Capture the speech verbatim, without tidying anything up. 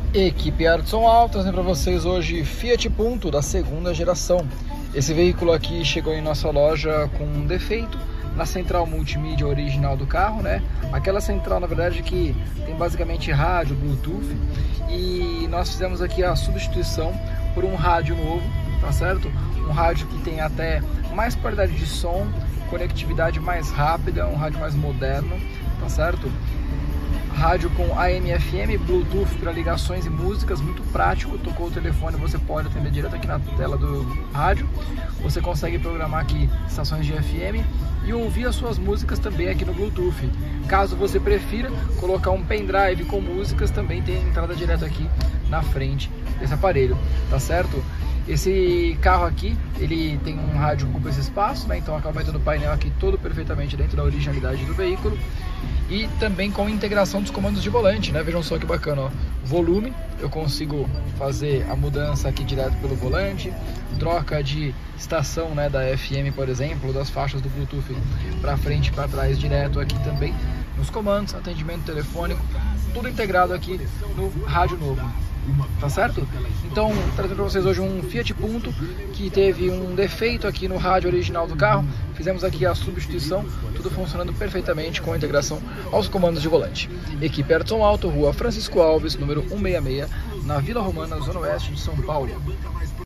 Equipe Ardson Alto, trazendo para vocês hoje Fiat Punto da segunda geração. Esse veículo aqui chegou em nossa loja com um defeito na central multimídia original do carro, né? Aquela central, na verdade, que tem basicamente rádio, Bluetooth, e nós fizemos aqui a substituição por um rádio novo, tá certo? Um rádio que tem até mais qualidade de som, conectividade mais rápida, um rádio mais moderno, tá certo? Rádio com A M F M, Bluetooth para ligações e músicas, muito prático. Tocou o telefone, você pode atender direto aqui na tela do rádio. Você consegue programar aqui estações de F M e ouvir as suas músicas também aqui no Bluetooth. Caso você prefira colocar um pendrive com músicas, também tem entrada direta aqui na frente desse aparelho, tá certo? Esse carro aqui, ele tem um rádio que ocupa esse espaço, né? Então acaba tendo o painel aqui todo perfeitamente dentro da originalidade do veículo. E também com integração dos comandos de volante, né? Vejam só que bacana, ó. Volume, eu consigo fazer a mudança aqui direto pelo volante. Troca de estação, né, da F M, por exemplo, das faixas do Bluetooth para frente e para trás direto aqui também nos comandos, atendimento telefônico, tudo integrado aqui no rádio novo. Tá certo? Então, trazendo para vocês hoje um Fiat Punto que teve um defeito aqui no rádio original do carro. Fizemos aqui a substituição, tudo funcionando perfeitamente com a integração aos comandos de volante. Equipe Ardson Alto, Rua Francisco Alves, número cento e sessenta e seis, na Vila Romana, Zona Oeste de São Paulo.